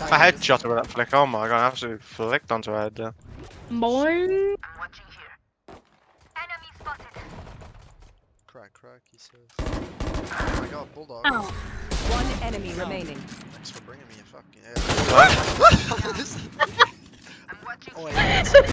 If I headshot her with that flick, oh my god, I absolutely flicked onto her head there. Boing. I'm watching here. Enemy spotted. Crack, he says. Oh my god, Bulldog. Oh. One enemy remaining. Thanks for bringing me a fucking... I'm watching Oh, here. wait.